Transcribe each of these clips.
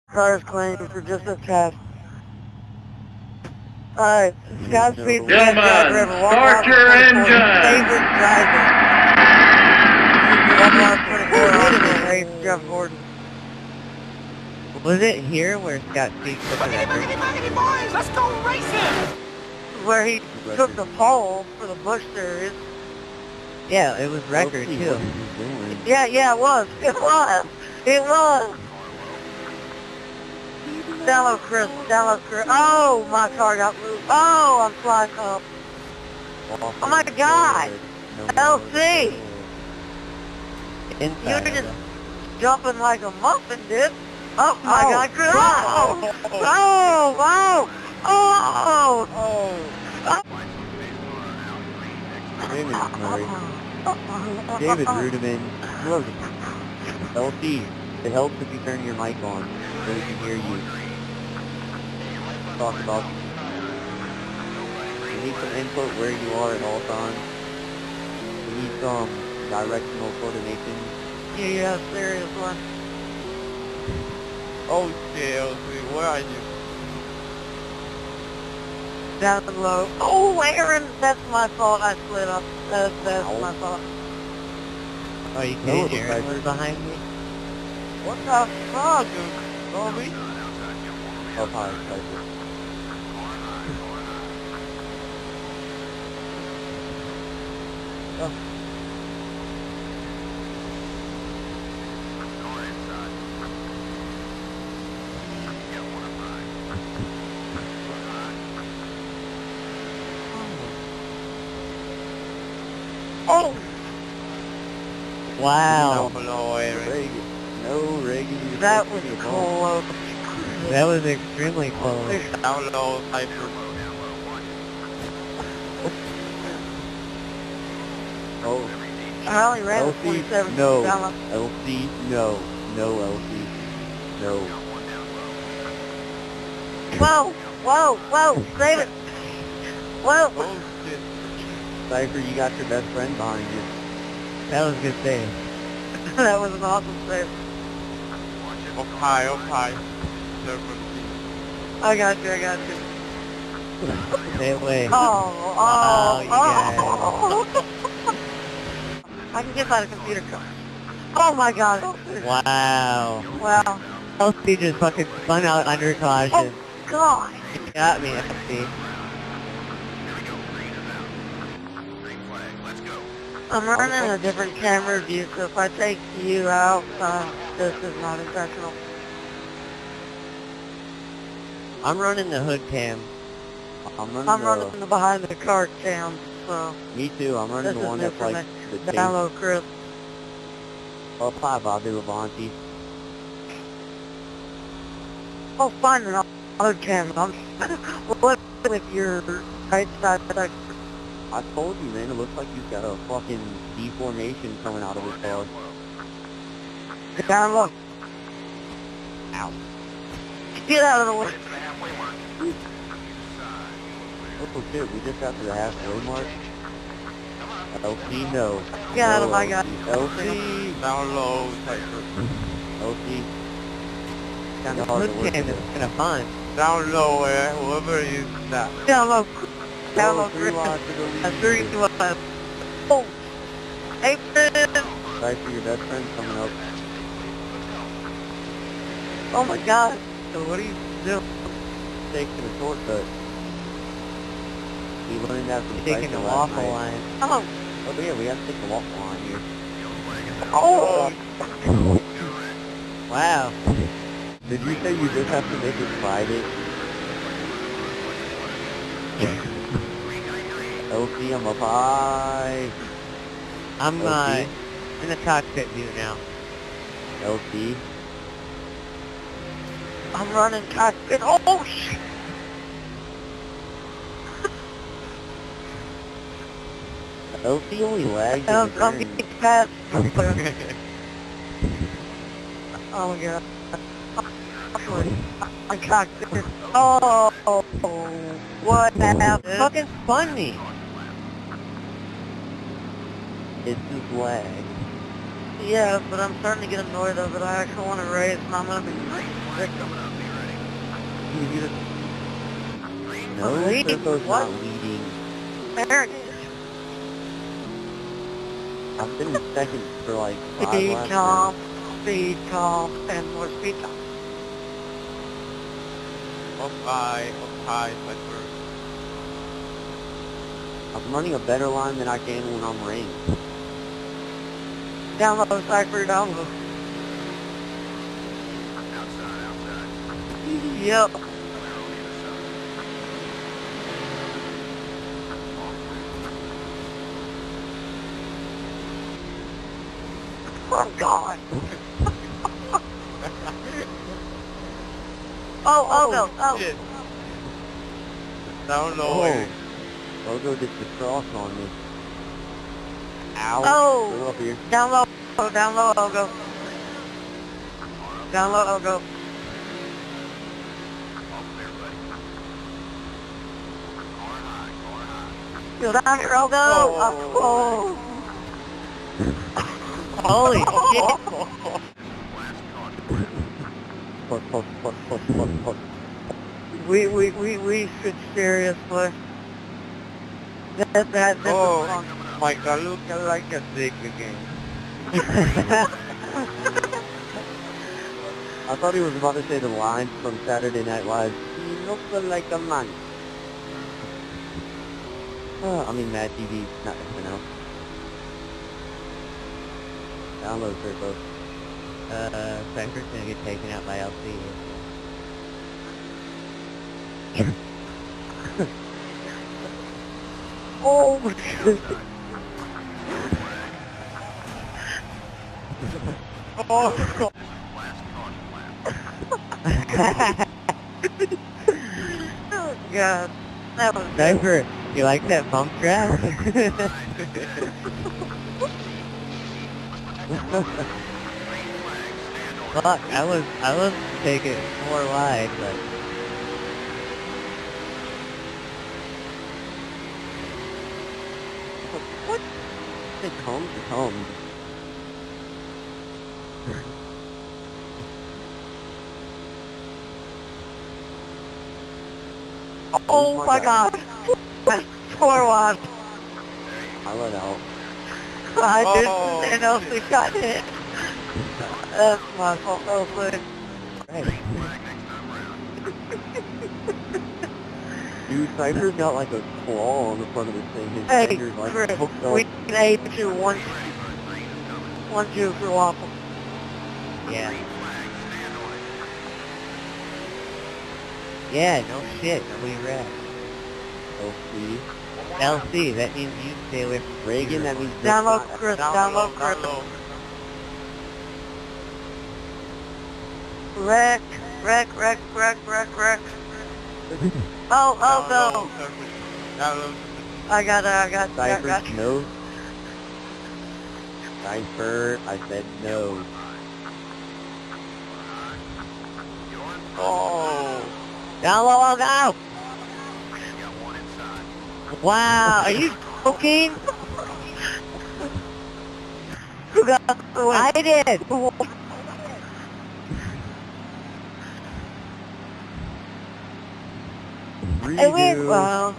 Car's claim for just a test. Alright, Scott Speed's the best Gentlemen, driver ever. start your engine. Favorite driver. Waffle House 24 Optimal Race, Jeff Gordon. Was it here where Scott Speed took the record? Let's go racing! Where he took the pole for the Busch Series. Yeah, it was record too. Yeah, it was. It was. It was. Download Chris. Download Chris. Oh, my car got moved. Oh, I'm flying up. Oh my God. LC. You were just jumping like a muffin, dude. Oh my God, Chris. Oh, oh, oh, oh, oh. Raymond Murray. David Rudiman. LC, it helps if you turn your mic on so we can hear you. Talk about. We need some input where you are at all times. We need some directional coordination. Yeah, serious one. Oh shit, LC, where are you? Down low. Oh, Aaron, that's my fault. I slid up. That's my fault. Oh, you kidding? Aaron was behind me? What the fuck, Bobby? Oh, hi, Cypher. Oh. Oh! Wow. No, Reagan. No, Reagan. That was close. That was extremely close. Down low, Cypher. Oh. I only ran LC, 47 no. down. LC, no. No, LC. No. Whoa, save it. Whoa. Oh, shit. Cypher, you got your best friend behind you. That was a good save. That was an awesome save. Up high. I got you. Stay away. Oh. You I can get by the computer car. Oh my God. Wow. Wow. LC just fucking spun out under caution. Oh God. You got me, LC. I'm running a different camera view, so if I take you out, this is not intentional. I'm running the hood cam. I'm running the behind the car cam, so Me too, I'm running this the one is new that's for like me. the Down low, Chris. Up high, Bobby Levanti. Oh, fine, an hood cam. I'm what with your right side. I told you, man, it looks like you've got a fucking deformation coming out of his car. Down low. Ow. Get out of the way. Oh shit, we just got to the halfway mark. LC, no. Get out of No, my God. LC, down low, Cypher. LC. Kinda hard to Hood work cam with. is kind of fun. Down low, whoever is that. Down low. Down low, Three Chris. lines to the lead. That's 3, 2, 1. Oh. Hey, Chris. Cypher, your best friend's coming up. Oh my God. So what are you doing? Taking a shortcut. We learned that from Taking Cypher the last waffle night. Oh. line. Oh yeah, we have to take the waffle line here. Oh. Wow. Did you say you just have to make it private? LC, I'm up high. I'm LC? in the cockpit view now. LC. I'm running cockpit. Oh, shit. LC only lags in I'm the turn. getting past. Oh my God. I cockpit. Oh, what happened? Fucking spun me. It's just lag. Yeah, but I'm starting to get annoyed of it. I actually want to race, and I'm going to be No, Turbo's not leading. There it is. I've been in second for like 5 Speed laps now. comp, and more speed comp. Up high, Cypher. I'm running a better line than I can when I'm ranked. Down low, Cypher, down low. Yep. Oh, God. Oh. Shit. Down low. Oh. Logo gets the cross on me. Ow. Oh. Go up here. Down low, Ogo. Down low, Ogo. You're down here, Ogo. Oh. Holy shit. Push. We should seriously. That Oh, was fun. my God, look like a dick again. I thought he was about to say the line from Saturday Night Live. He looks like a man. I mean Mad TV, not SNL. Download Turbo. Cypher's gonna get taken out by LC. Oh, Oh, God. That was Cypher, you like that bump trap? Fuck, I was taking it 4 wide, but What? It comes. Oh my God. 4-1. I let out. I didn't, Oh. and Elsie got hit. That's my fault, Elsie. right. Dude, Cypher's got like a claw on the front of his thing. His Hey, finger's like Chris, hooked up. we can 1-2 for Waffle. Yeah. Yeah, no shit, nobody wrecked. LC. LC, that means you stay away from Reagan, that means Download Chris, download Chris. Wreck. Oh, go. I got Cypher, no. Cypher, I said no. Oh. Down low, go. Wow, are you joking? Who got the win? I did. I win. Well,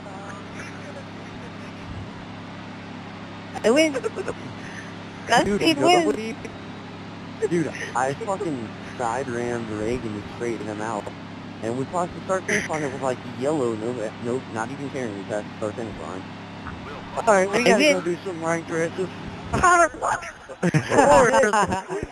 I win. Godspeed wins. Dude, I fucking side rammed Reagan to straighten him out. And we crossed the start finish line, it was like yellow, no, not even caring, we passed the start finish line. Alright, we gotta go do some ranked races.